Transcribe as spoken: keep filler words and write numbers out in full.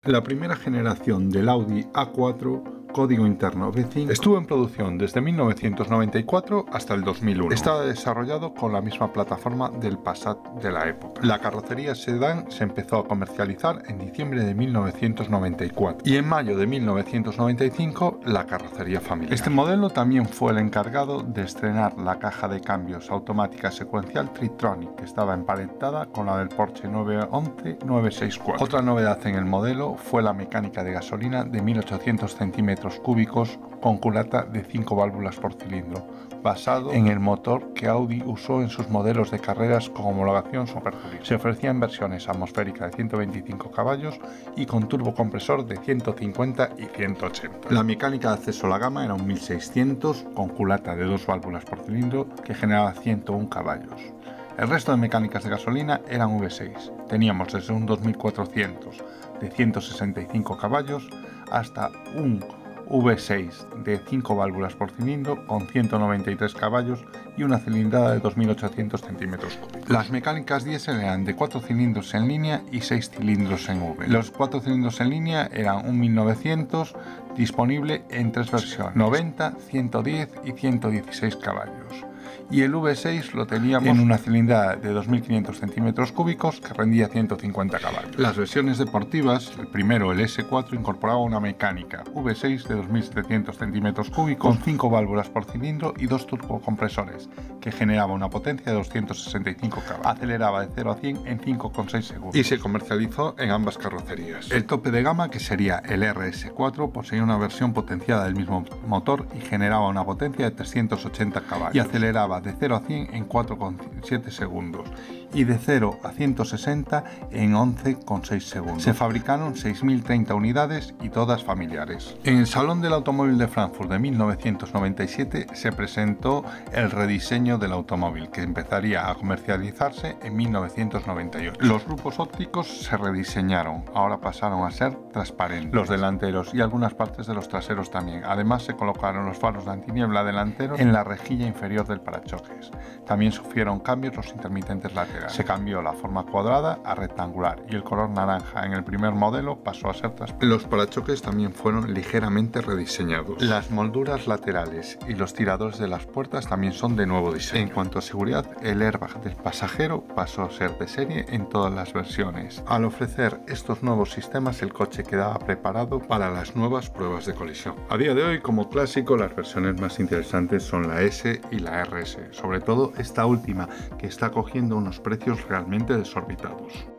La primera generación del Audi A cuatro código interno V cinco estuvo en producción desde mil novecientos noventa y cuatro hasta el dos mil uno. Estaba desarrollado con la misma plataforma del Passat de la época. La carrocería sedán se empezó a comercializar en diciembre de mil novecientos noventa y cuatro y en mayo de mil novecientos noventa y cinco la carrocería familiar. Este modelo también fue el encargado de estrenar la caja de cambios automática secuencial Tritronic, que estaba emparentada con la del Porsche nueve once nueve sesenta y cuatro. Otra novedad en el modelo fue la mecánica de gasolina de mil ochocientos centímetros cúbicos con culata de cinco válvulas por cilindro, basado en el motor que Audi usó en sus modelos de carreras con homologación superturismo. Se ofrecían versiones atmosféricas de ciento veinticinco caballos y con turbocompresor de ciento cincuenta y ciento ochenta. La mecánica de acceso a la gama era un mil seiscientos con culata de dos válvulas por cilindro que generaba ciento uno caballos. El resto de mecánicas de gasolina eran V seis. Teníamos desde un dos mil cuatrocientos de ciento sesenta y cinco caballos hasta un V seis de cinco válvulas por cilindro con ciento noventa y tres caballos y una cilindrada de dos mil ochocientos centímetros cúbicos. Las mecánicas diésel eran de cuatro cilindros en línea y seis cilindros en V. Los cuatro cilindros en línea eran un mil novecientos disponible en tres versiones, noventa, ciento diez y ciento dieciséis caballos. Y el V seis lo teníamos en una cilindrada de dos mil quinientos centímetros cúbicos que rendía ciento cincuenta caballos. Las versiones deportivas, el primero, el S cuatro, incorporaba una mecánica V seis de dos mil setecientos centímetros cúbicos con cinco válvulas por cilindro y dos turbocompresores que generaba una potencia de doscientos sesenta y cinco caballos. Aceleraba de cero a cien en cinco coma seis segundos y se comercializó en ambas carrocerías. El tope de gama, que sería el R S cuatro, poseía una versión potenciada del mismo motor y generaba una potencia de trescientos ochenta caballos y aceleraba de cero a cien en cuatro coma siete segundos y de cero a ciento sesenta en once coma seis segundos. Se fabricaron seis mil treinta unidades y todas familiares. En el Salón del Automóvil de Frankfurt de mil novecientos noventa y siete se presentó el rediseño del automóvil, que empezaría a comercializarse en mil novecientos noventa y ocho. Los grupos ópticos se rediseñaron, ahora pasaron a ser transparentes. Los delanteros y algunas partes de los traseros también. Además se colocaron los faros de antiniebla delanteros en la rejilla inferior del parachoques. También sufrieron cambios los intermitentes laterales. Se cambió la forma cuadrada a rectangular y el color naranja en el primer modelo pasó a ser transparente. Los parachoques también fueron ligeramente rediseñados. Las molduras laterales y los tiradores de las puertas también son de nuevo diseño. En cuanto a seguridad, el airbag del pasajero pasó a ser de serie en todas las versiones. Al ofrecer estos nuevos sistemas, el coche quedaba preparado para las nuevas pruebas de colisión. A día de hoy, como clásico, las versiones más interesantes son la S y la R S, sobre todo esta última, que está cogiendo unos precios realmente desorbitados.